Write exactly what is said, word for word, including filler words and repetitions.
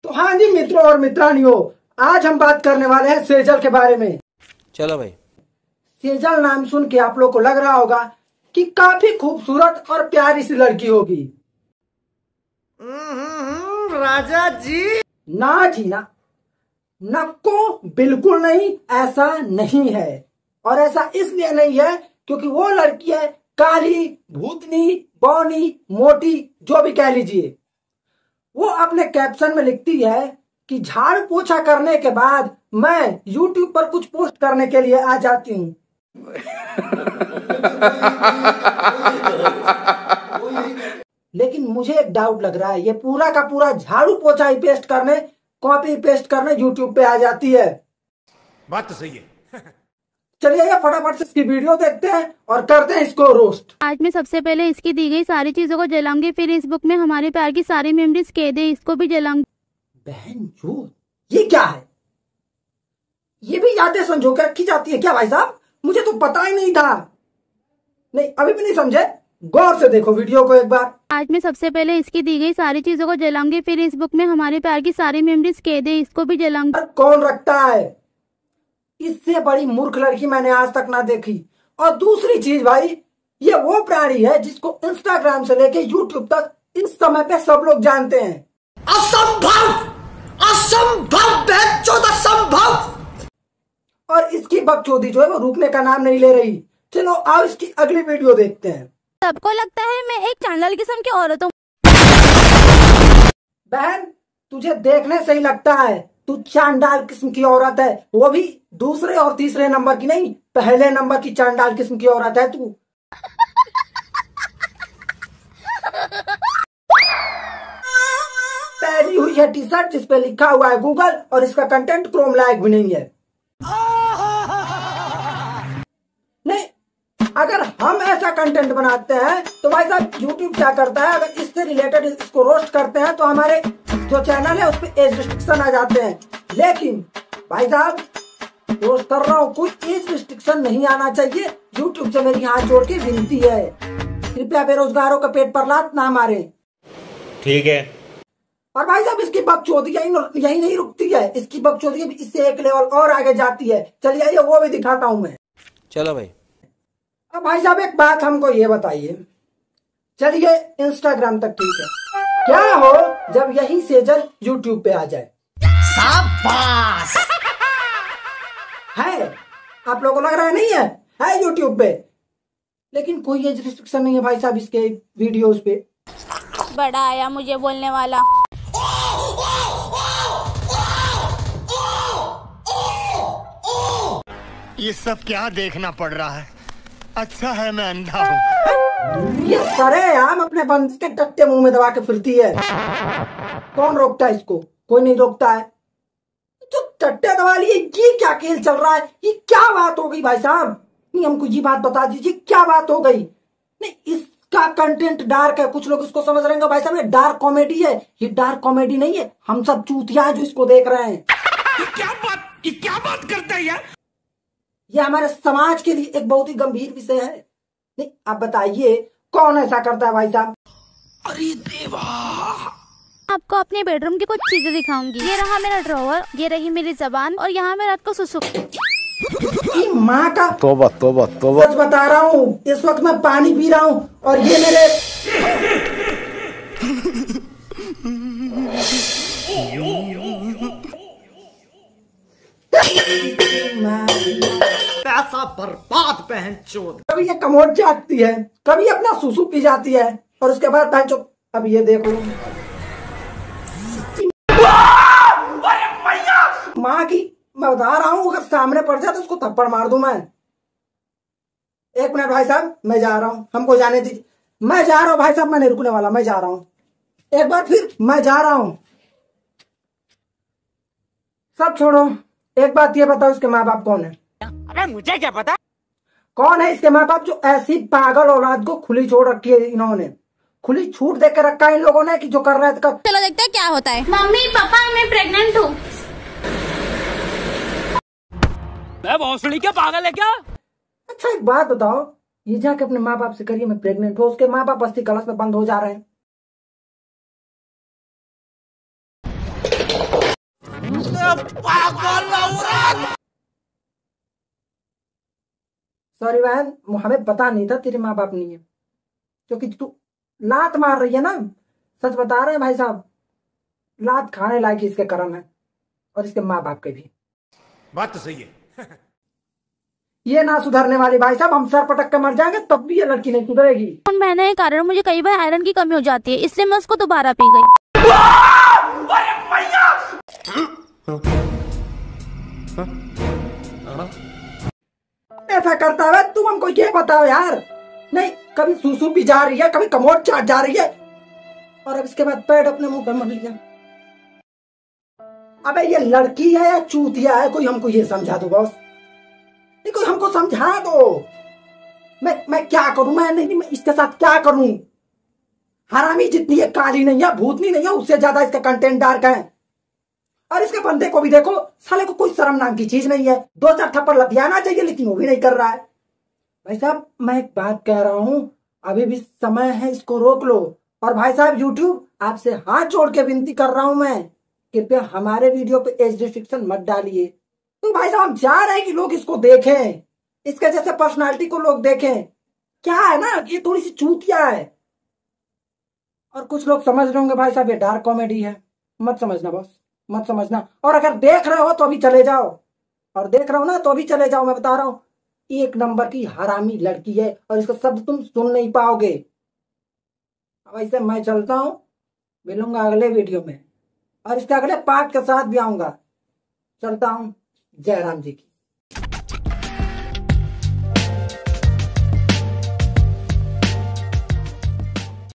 तो हाँ जी मित्रों और मित्रानियों, आज हम बात करने वाले हैं सेजल के बारे में। चलो भाई। सेजल नाम सुन के आप लोग को लग रहा होगा कि काफी खूबसूरत और प्यारी सी लड़की होगी। राजा जी ना जी ना, नक्को बिल्कुल नहीं, ऐसा नहीं है। और ऐसा इसलिए नहीं है क्योंकि वो लड़की है काली, भूतनी, बौनी, मोटी, जो भी कह लीजिए। वो अपने कैप्शन में लिखती है कि झाड़ू पोछा करने के बाद मैं यूट्यूब पर कुछ पोस्ट करने के लिए आ जाती हूँ। लेकिन मुझे एक डाउट लग रहा है, ये पूरा का पूरा झाड़ू पोछा ही पेस्ट करने, कॉपी पेस्ट करने यूट्यूब पे आ जाती है। बात तो सही है। चलिए ये फटाफट से इसकी वीडियो देखते हैं और करते हैं इसको रोस्ट। आज मैं सबसे पहले इसकी दी गई सारी चीजों को जलाऊंगी, फिर इस बुक में हमारे प्यार की सारी मेमोरीज कैद है, इसको भी जलाऊंगी। बहन जो ये क्या है? ये भी यादें संजो के रखी जाती है क्या भाई साहब? मुझे तो पता ही नहीं था। नहीं, अभी भी नहीं समझे? गौर से देखो वीडियो को एक बार। आज मैं सबसे पहले इसकी दी गई सारी चीजों को जलाऊंगी, फिर इस बुक में हमारे प्यार की सारी मेमोरीज कैद है, इसको भी जलाऊंगी। कौन रखता है? इससे बड़ी मूर्ख लड़की मैंने आज तक ना देखी। और दूसरी चीज भाई, ये वो प्राणी है जिसको इंस्टाग्राम से लेके यूट्यूब तक इस समय पे सब लोग जानते हैं। असंभव, असंभव, असंभव। और इसकी बकचोदी जो है वो रुकने का नाम नहीं ले रही। चलो आओ इसकी अगली वीडियो देखते हैं। सबको लगता है मैं एक चांडाल किस्म की औरत हूँ। बहन तुझे देखने से ही लगता है तू चांडाल किस्म की औरत है, वो भी दूसरे और तीसरे नंबर की नहीं, पहले नंबर की चांडाल किस्म की औरत है तू। पहली हुई है टी शर्ट जिसपे लिखा हुआ है गूगल और इसका कंटेंट क्रोम लायक भी नहीं है। नहीं, अगर हम ऐसा कंटेंट बनाते हैं तो भाई साहब यूट्यूब क्या करता है, अगर इससे रिलेटेड इसको रोस्ट करते हैं तो हमारे जो चैनल है उस पर एज रिस्ट्रिक्शन आ जाते हैं। लेकिन भाई साहब रोस्ट कर रहा हूँ, कोई एज रिस्ट्रिक्शन नहीं आना चाहिए। यूट्यूब से मेरी हाथ जोड़ के विनती है, कृपया बेरोजगारों का पेट पर लात ना मारे। ठीक है। और भाई साहब इसकी बकचोदी यही यही नहीं रुकती है, इसकी बकचोदी इससे एक लेवल और आगे जाती है। चलिए ये वो भी दिखाता हूँ मैं। चलो भाई। अब भाई साहब एक बात हमको ये बताइए, चलिए इंस्टाग्राम तक ठीक है, क्या हो जब यही सेजल यूट्यूब पे आ जाए? शाबाश। है, आप लोगों को लग रहा है नहीं है, है यूट्यूब पे, लेकिन कोई एज रिस्ट्रिक्शन नहीं है भाई साहब इसके वीडियोस पे। बड़ा आया मुझे बोलने वाला। ये सब क्या देखना पड़ रहा है? अच्छा है मैं अंधा हूँ। ये सरेआम अपने बंदे के टट्टे मुंह में दबा के फिरती है। कौन रोकता है इसको? कोई नहीं रोकता है। जो टट्टे दबा लिए, ये क्या खेल चल रहा है? ये क्या बात हो गई भाई साहब? नहीं, हमको ये बात बता दीजिए क्या बात हो गई। नहीं, इसका कंटेंट डार्क है, कुछ लोग इसको समझ रहे हैं भाई साहब ये डार्क कॉमेडी है। ये डार्क कॉमेडी नहीं है, हम सब चूतिया है जो इसको देख रहे हैं। ये क्या बात, ये क्या बात करता है यार? ये हमारे समाज के लिए एक बहुत ही गंभीर विषय है। नहीं, आप बताइए कौन ऐसा करता है भाई साहब? अरे देवा, आपको अपने बेडरूम की कुछ चीजें दिखाऊंगी। ये रहा मेरा ड्रॉवर, ये रही मेरी जबान, और यहाँ मैं रात को सुसु। माँ का तोबा तोबा तोबा। सच बता रहा हूँ, इस वक्त मैं पानी पी रहा हूँ और ये मेरे पैसा बर्बाद बहन चोद। कभी ये कमोड जागती है, कभी अपना सुसु पी जाती है और उसके बाद बहन चो, अब ये देख लो माँ की। मैं बता रहा हूँ अगर सामने पड़ जाए तो उसको थप्पड़ मार दूं मैं। एक मिनट भाई साहब, मैं जा रहा हूँ, हमको जाने दीजिए। मैं जा रहा हूँ भाई साहब, मैं नहीं रुकने वाला, मैं जा रहा हूँ। एक बार फिर मैं जा रहा हूँ। सब छोड़ो, एक बात ये बताओ, इसके माँ बाप कौन है? अरे मुझे क्या पता कौन है इसके माँ बाप जो ऐसी पागल औलाद को खुली छोड़ रखी है? इन्होंने खुली छूट दे के रखा है इन लोगों ने कि जो कर रहा है। चलो देखते हैं क्या होता है। मम्मी पापा मैं प्रेग्नेंट हूँ। मैं भोसड़ी क्या पागल है क्या? अच्छा एक बात बताओ, ये जाके अपने माँ बाप से करिए मैं प्रेग्नेंट हूँ, उसके माँ बाप अस्थि कलश में बंद हो जा रहे हैं। सॉरी बहन, हमें पता नहीं था तेरे माँ बाप नहीं है, क्योंकि तू लात मार रही है ना। सच बता रहे हैं भाई साहब, लात खाने लायक इसके कर्म है और इसके माँ बाप के भी। बात तो सही है। ये ना सुधरने वाली भाई साहब, हम सर पटक के मर जाएंगे तब भी ये लड़की नहीं सुधरेगी। उन महीने के कारण मुझे कई बार आयरन की कमी हो जाती है, इसलिए मैं उसको दोबारा पी गई। ऐसा करता है तुम हमको ये बताओ यार। नहीं, कभी सूसू भी जा रही है, कभी कमोड चाट जा रही है, और अब इसके बाद पैड अपने मुंह पर मर लिया। अबे ये लड़की है या चूतिया है, कोई हमको ये समझा दो बॉस। नहीं, कोई हमको समझा दो। मैं मैं क्या करूं? मैं नहीं, मैं इसके साथ क्या करूं? हरामी जितनी ये काली नहीं है, भूतनी नहीं है, उससे ज्यादा इसका कंटेंट डार्क है। और इसके बंदे को भी देखो, साले को कोई शर्म नाम की चीज नहीं है। दो चार थप्पड़ लतियाना चाहिए, लेकिन वो भी नहीं कर रहा है। भाई साहब मैं एक बात कह रहा हूं, अभी भी समय है, इसको रोक लो। और भाई साहब यूट्यूब, आपसे हाथ जोड़ के विनती कर रहा हूं मैं, कृपया हमारे वीडियो पे एज रिस्ट्रिक्शन मत डालिए। तो भाई साहब हम चाह रहे हैं कि लोग इसको देखें, इसके जैसे पर्सनालिटी को लोग देखें। क्या है ना, ये थोड़ी सी चूतिया है। और कुछ लोग समझ रहे होंगे भाई साहब ये डार्क कॉमेडी है, मत समझना बॉस, मत समझना। और अगर देख रहे हो तो अभी चले जाओ, और देख रहे हो ना तो अभी चले जाओ। मैं बता रहा हूं, एक नंबर की हरामी लड़की है और इसका शब्द तुम सुन नहीं पाओगे। अब ऐसे मैं चलता हूं, मिलूंगा अगले वीडियो में और इसके अगले पार्ट के साथ भी आऊंगा। चलता हूं। जय राम जी की।